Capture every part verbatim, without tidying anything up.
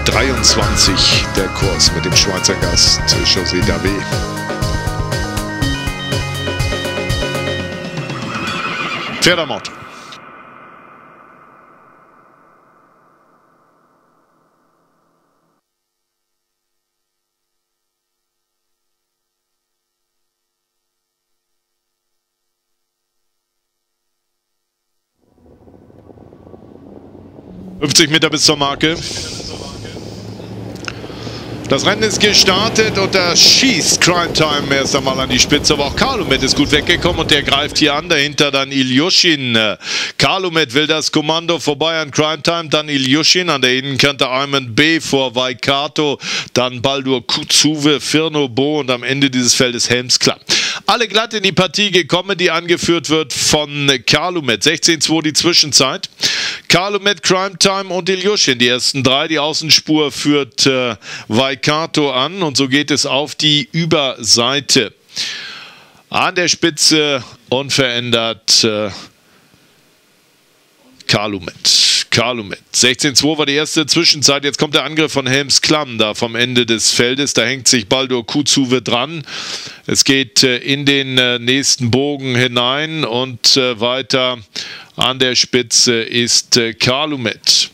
dreiundzwanzig der Kurs mit dem Schweizer Gast José Davé. Pferd am Auto. fünfzig Meter bis zur Marke. Das Rennen ist gestartet und da schießt Crime Time erst einmal an die Spitze, aber auch Calumet ist gut weggekommen und der greift hier an, dahinter dann Ilyushin. Calumet will das Kommando vorbei an Crime Time, dann Ilyushin an der Innenkante Diamond B vor Waikato, dann Baldur Kuzuwe, Firnobo und am Ende dieses Feldes Helms Klamm. Alle glatt in die Partie gekommen, die angeführt wird von Calumet. sechzehn zwei die Zwischenzeit. Calumet, Crime Time und Ilyushin, die ersten drei. Die Außenspur führt äh, Waikato an und so geht es auf die Überseite. An der Spitze unverändert äh, Calumet. Calumet. sechzehn zwei war die erste Zwischenzeit. Jetzt kommt der Angriff von Helms Klamm da vom Ende des Feldes. Da hängt sich Baldur Kuzuwe dran. Es geht äh, in den äh, nächsten Bogen hinein und äh, weiter an der Spitze ist äh, Calumet.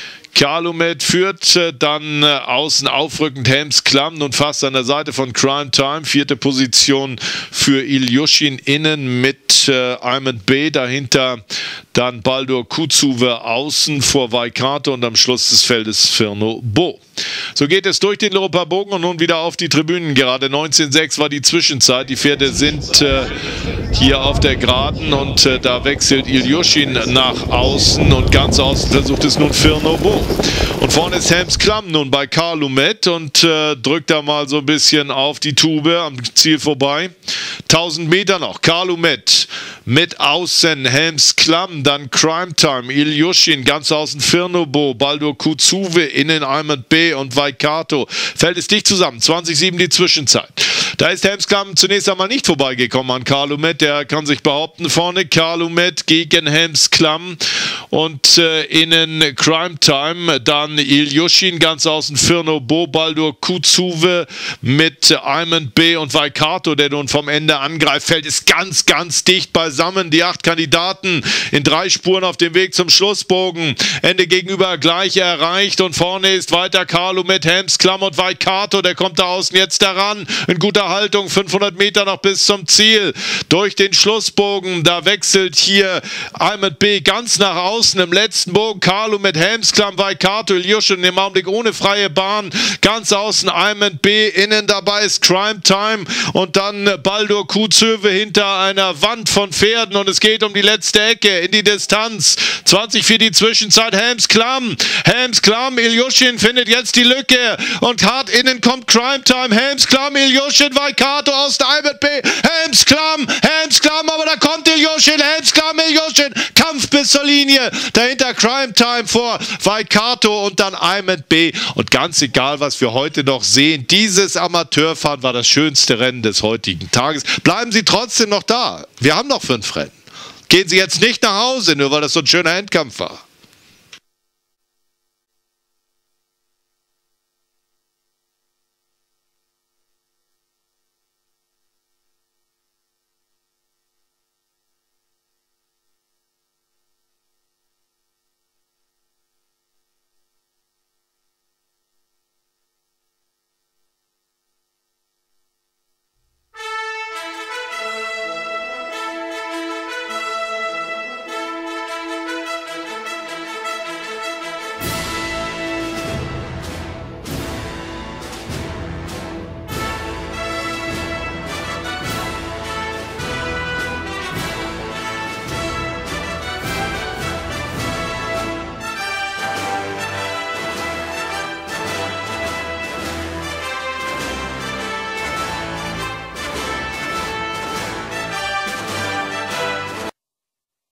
Calumet führt äh, dann äh, außen aufrückend Helms Klamm und fast an der Seite von Crime Time. Vierte Position für Ilyushin innen mit äh, Diamond B. Dahinter dann Baldur Kuzuwe außen vor Waikato und am Schluss des Feldes Firnobo. So geht es durch den Lopa-Bogen und nun wieder auf die Tribünen. Gerade neunzehn sechs war die Zwischenzeit. Die Pferde sind äh, hier auf der Geraden und äh, da wechselt Ilyushin nach außen und ganz außen versucht es nun Firnobo. Und vorne ist Helms Klamm nun bei Calumet und äh, drückt da mal so ein bisschen auf die Tube am Ziel vorbei. tausend Meter noch. Calumet mit außen Helms Klamm, dann Crime Time, Ilyushin ganz außen Firnobo, Baldur Kuzuwe innen Diamond B und Waikato. Fällt es dicht zusammen. zwanzig sieben die Zwischenzeit. Da ist Helms Klamm zunächst einmal nicht vorbeigekommen an Calumet. Der kann sich behaupten vorne. Calumet gegen Helms Klamm und äh, innen Crime Time. Dann Ilyushin ganz außen Firnobo, Baldur Kuzuwe mit Diamond B und Waikato, der nun vom Ende angreift. Fällt es ganz, ganz dicht beisammen. Die acht Kandidaten in drei Spuren auf dem Weg zum Schlussbogen. Ende gegenüber gleich erreicht und vorne ist weiter Calumet, Helms Klamm und Waikato. Der kommt da außen jetzt daran. In guter Haltung, fünfhundert Meter noch bis zum Ziel. Durch den Schlussbogen, da wechselt hier Diamond B ganz nach außen im letzten Bogen. Calumet, Helms Klamm, Waikato, Ilyushin im Augenblick ohne freie Bahn. Ganz außen Diamond B, innen dabei ist Crime Time und dann Baldur Kuzuwe hinter einer Wand von Pferden und es geht um die letzte Ecke in die Distanz. zwanzig für die Zwischenzeit. Helms Klamm, Helms Klamm, Ilyushin findet jetzt die Lücke und hart innen kommt Crime Time. Helms Klamm, Ilyushin, Waikato aus Diamond B. Helms Klamm, Helms Klamm, aber da kommt Ilyushin, Helms Klamm, Ilyushin. Kampf bis zur Linie. Dahinter Crime Time vor Waikato und dann Diamond B. Und ganz egal, was wir heute noch sehen, dieses Amateurfahren war das schönste Rennen des heutigen Tages. Bleiben Sie trotzdem noch da. Wir haben noch fünf Rennen. Gehen Sie jetzt nicht nach Hause, nur weil das so ein schöner Endkampf war.